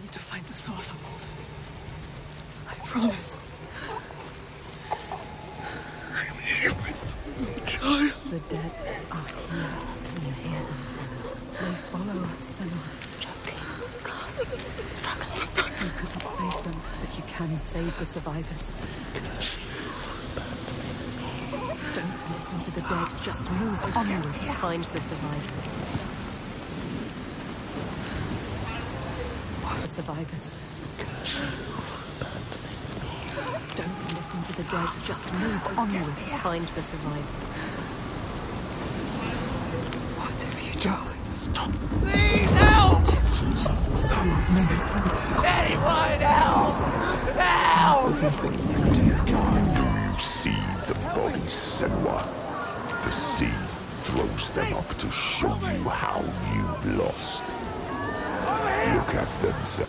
need to find the source of all this. I promised. I'm here, my child. The dead are here. Can you hear them, Senua? They follow us, Senua. Choking, gasping, struggling. You couldn't save them, but you can save the survivors. Don't listen to the dead, just move onwards. Find the survivors. The survivors. Don't listen to the dead, just move onwards. Find the survivors. What are you doing? Stop. Please help! Anyone help! Help! There's nothing you can do. Do you see the bodies, Senua? The sea throws them up to show you how you lost. Look at them, Senua.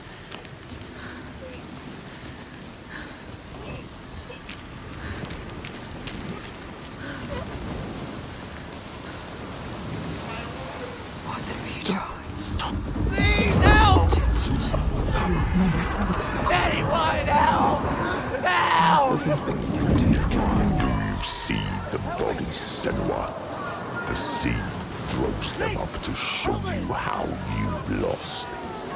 Please help! Anyone help! Help! There's nothing you can do. Do you see the bodies, Senua? The sea throws them up to show you how you lost.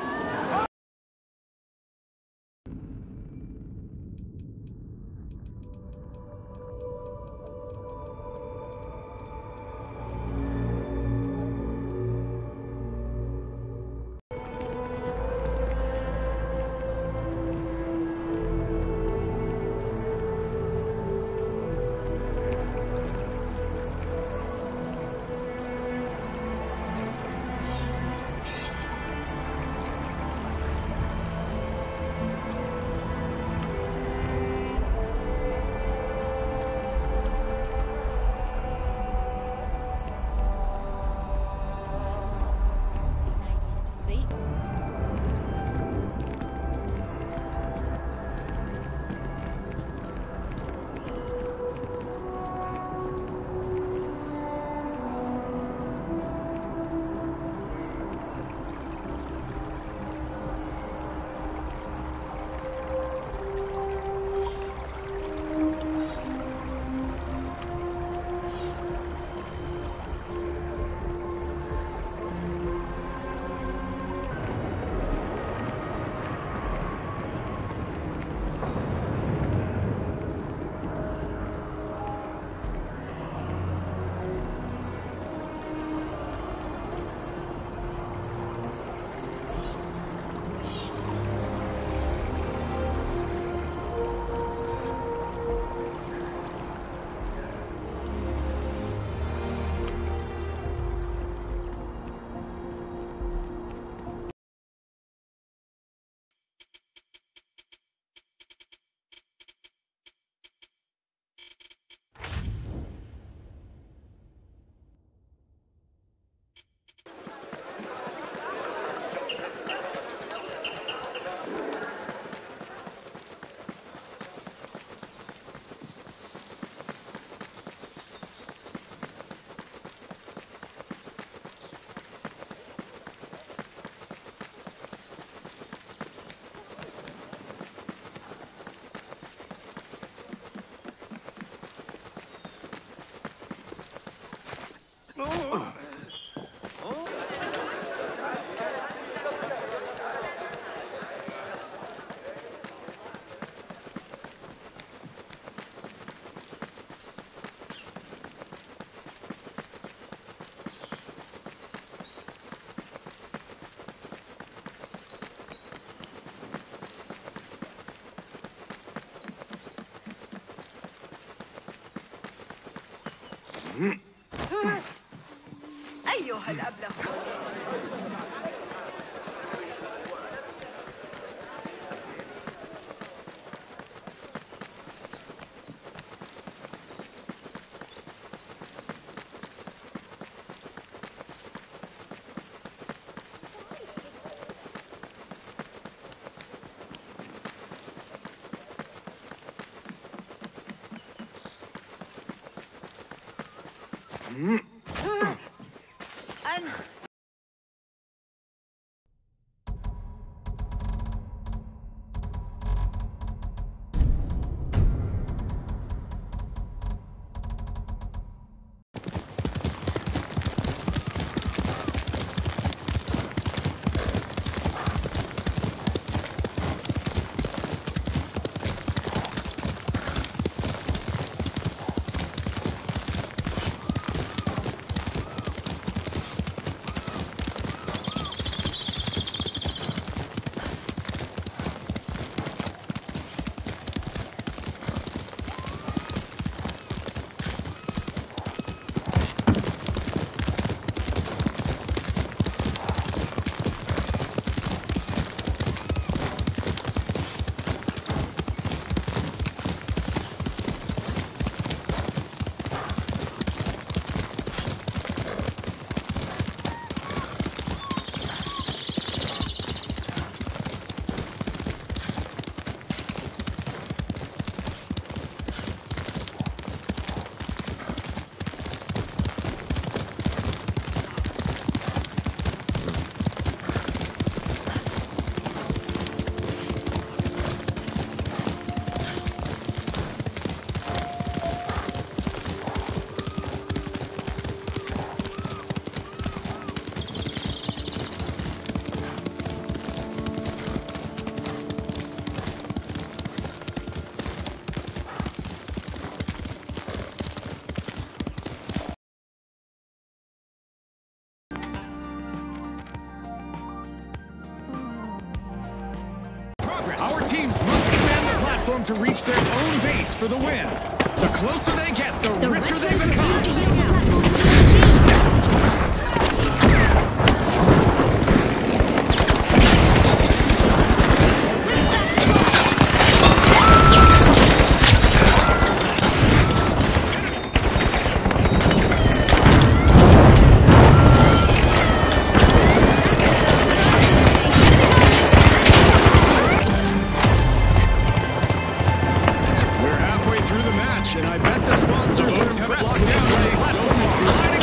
أيها الأبله. teams must command the platform to reach their own base for the win. The closer they get, the richer they become. And I bet the sponsors are impressed with the play. So is gliding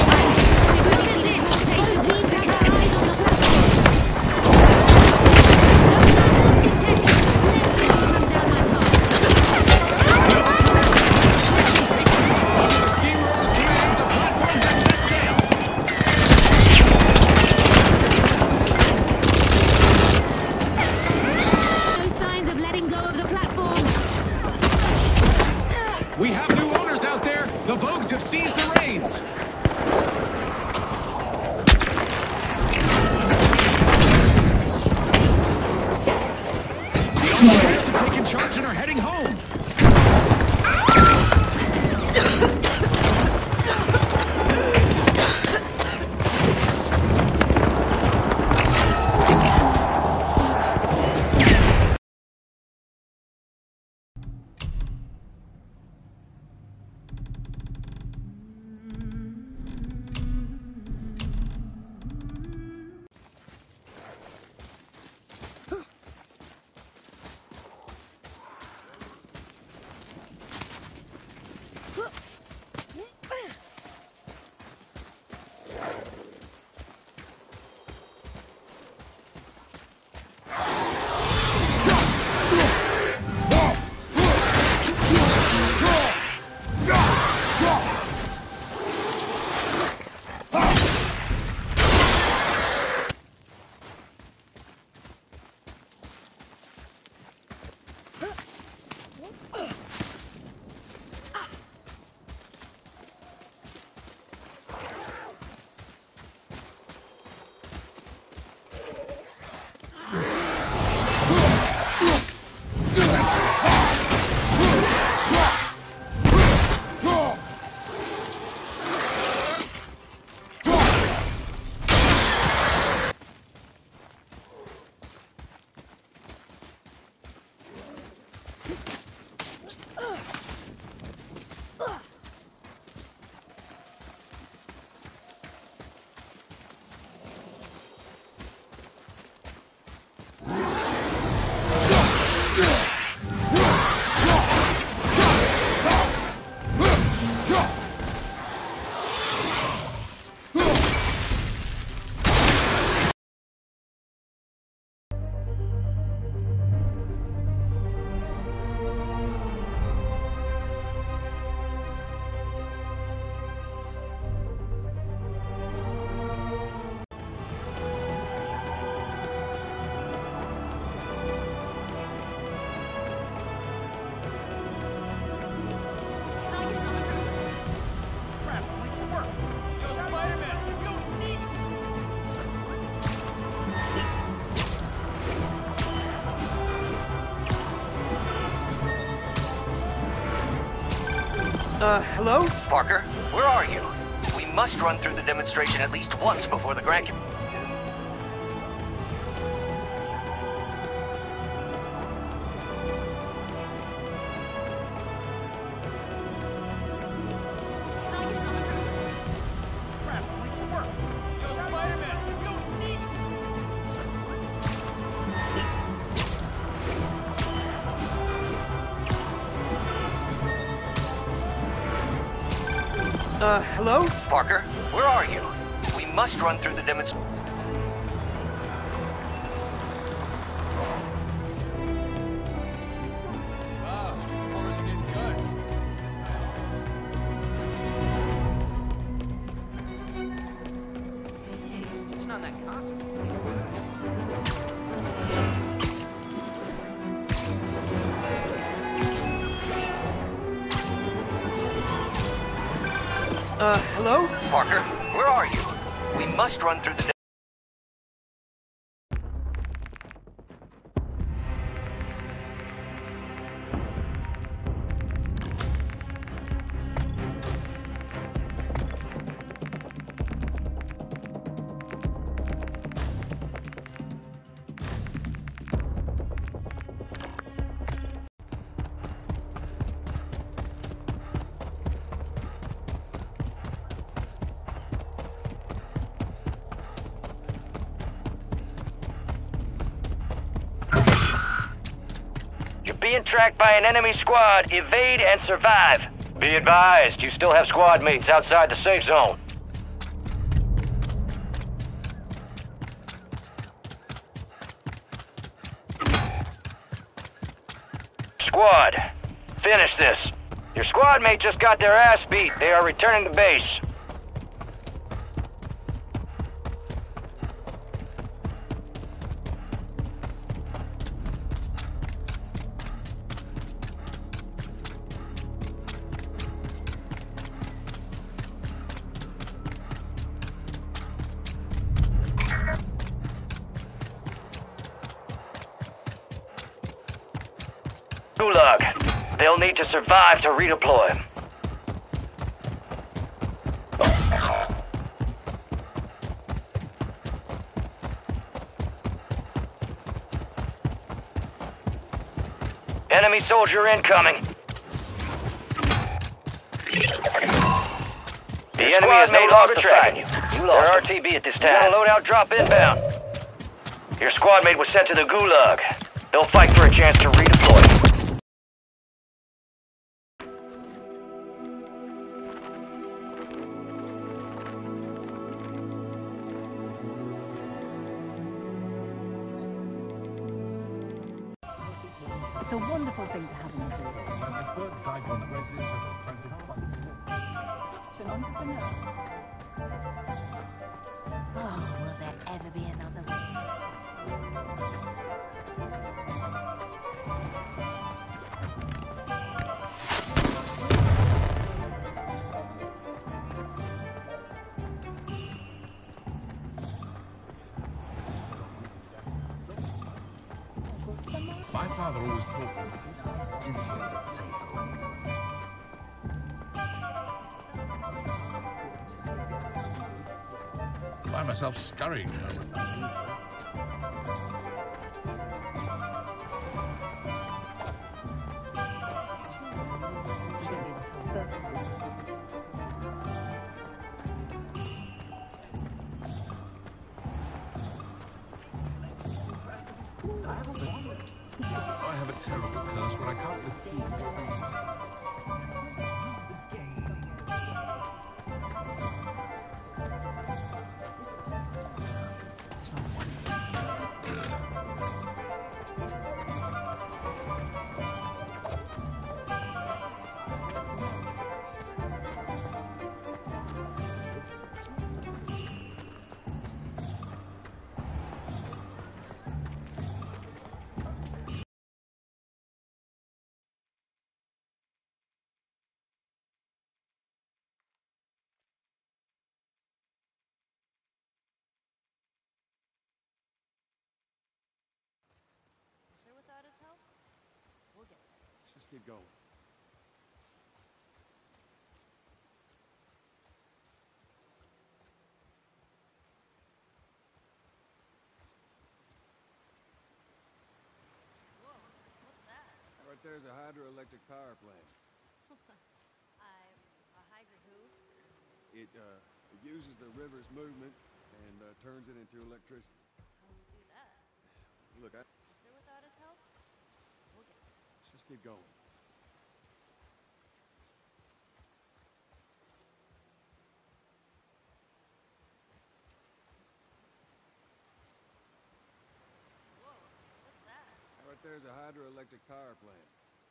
No signs of letting go of the platform. We have new owners out there. The Vogues have seized the reins. The owners have taken charge and are heading home. Hello? Parker, where are you? We must run through the demonstration at least once before the Grand... Hello? Parker, where are you? We must run through the demonstration... Hello? Parker, where are you? We must run through the... being tracked by an enemy squad. Evade and survive. Be advised, you still have squad mates outside the safe zone. Squad, finish this. Your squad mate just got their ass beat. They are returning to base. Gulag. They'll need to survive to redeploy. Enemy soldier incoming. The enemy is no longer tracking you. They're RTB at this time. Loadout drop inbound. Your squad mate was sent to the Gulag. They'll fight for a chance to redeploy. It's a wonderful thing to have in the day. Such an entrepreneur. Oh, will there ever be another one? My father always taught me to play it safe. I find myself scurrying. I have a terrible curse where I can't live. Let's just keep going. Whoa, what's that? Right there's a hydroelectric power plant. A hydro who? It uses the river's movement and turns it into electricity. How does it do that? Look, Is there without his help? We'll get there. let's just keep going. Whoa, what's that? Right there's a hydroelectric power plant.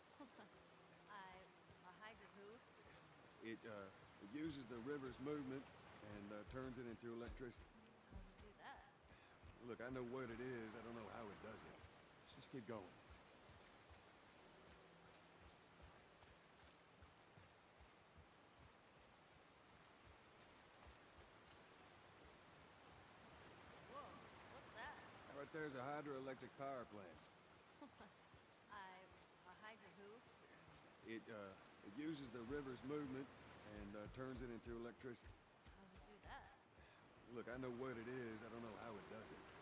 A hydro who? It uses the river's movement and turns it into electricity. How does it do that? Look, I know what it is. I don't know how it does it. Let's just keep going. Whoa, what's that? Right there's a hydroelectric power plant. A hydro who? It uses the river's movement and turns it into electricity. How does it do that? Look, I know what it is. I don't know how it does it.